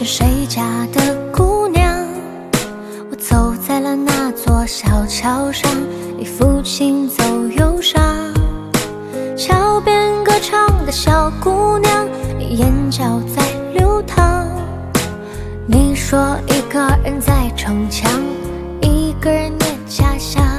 谁家的姑娘？我走在了那座小桥上，你抚琴奏忧伤。桥边歌唱的小姑娘，你眼角在流淌。你说一个人在逞强，一个人念家乡。